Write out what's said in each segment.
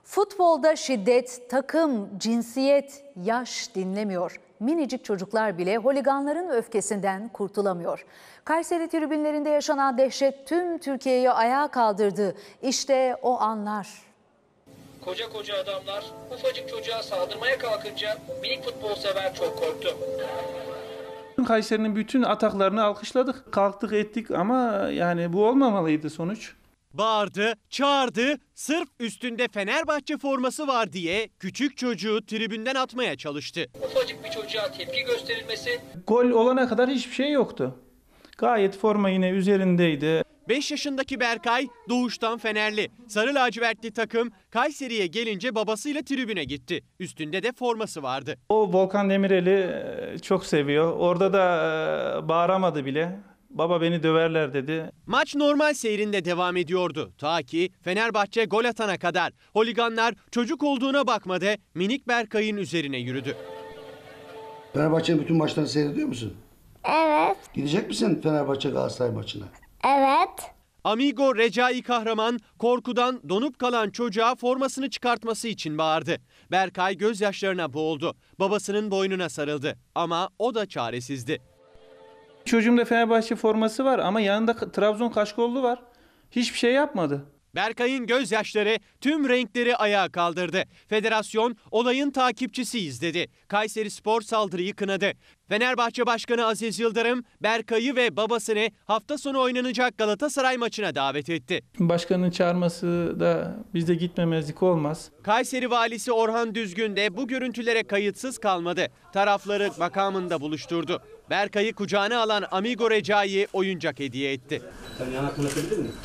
Futbolda şiddet, takım, cinsiyet, yaş dinlemiyor. Minicik çocuklar bile holiganların öfkesinden kurtulamıyor. Kayseri tribünlerinde yaşanan dehşet tüm Türkiye'yi ayağa kaldırdı. İşte o anlar. Koca koca adamlar ufacık çocuğa saldırmaya kalkınca minik futbol sever çok korktu. Kayseri'nin bütün ataklarını alkışladık, kalktık ettik ama yani bu olmamalıydı sonuç. Bağırdı, çağırdı, sırf üstünde Fenerbahçe forması var diye küçük çocuğu tribünden atmaya çalıştı. Ufacık bir çocuğa tepki gösterilmesi... Gol olana kadar hiçbir şey yoktu. Gayet forma yine üzerindeydi. 5 yaşındaki Berkay doğuştan Fenerli. Sarı lacivertli takım Kayseri'ye gelince babasıyla tribüne gitti. Üstünde de forması vardı. O Volkan Demirel'i çok seviyor. Orada da bağıramadı bile. Baba beni döverler dedi. Maç normal seyrinde devam ediyordu. Ta ki Fenerbahçe gol atana kadar. Holiganlar çocuk olduğuna bakmadı, minik Berkay'ın üzerine yürüdü. Fenerbahçe'nin bütün maçlarını seyrediyor musun? Evet. Gidecek misin Fenerbahçe Galatasaray maçına? Evet. Amigo Recai Kahraman korkudan donup kalan çocuğa formasını çıkartması için bağırdı. Berkay gözyaşlarına boğuldu. Babasının boynuna sarıldı ama o da çaresizdi. Çocuğumda Fenerbahçe forması var ama yanında Trabzon kaşkollu var. Hiçbir şey yapmadı. Berkay'ın gözyaşları tüm renkleri ayağa kaldırdı. Federasyon olayın takipçisiyiz dedi. Kayserispor saldırıyı kınadı. Fenerbahçe Başkanı Aziz Yıldırım, Berkay'ı ve babasını hafta sonu oynanacak Galatasaray maçına davet etti. Başkanın çağırması da bizde gitmemezlik olmaz. Kayseri Valisi Orhan Düzgün de bu görüntülere kayıtsız kalmadı. Tarafları makamında buluşturdu. Berkay'ı kucağına alan Amigo Recai'yi oyuncak hediye etti. Sen yanakını atabilir misin?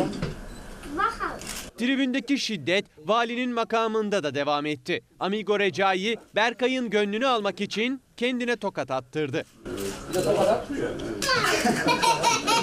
Tribündeki şiddet valinin makamında da devam etti. Amigo Recai Berkay'ın gönlünü almak için kendine tokat attırdı.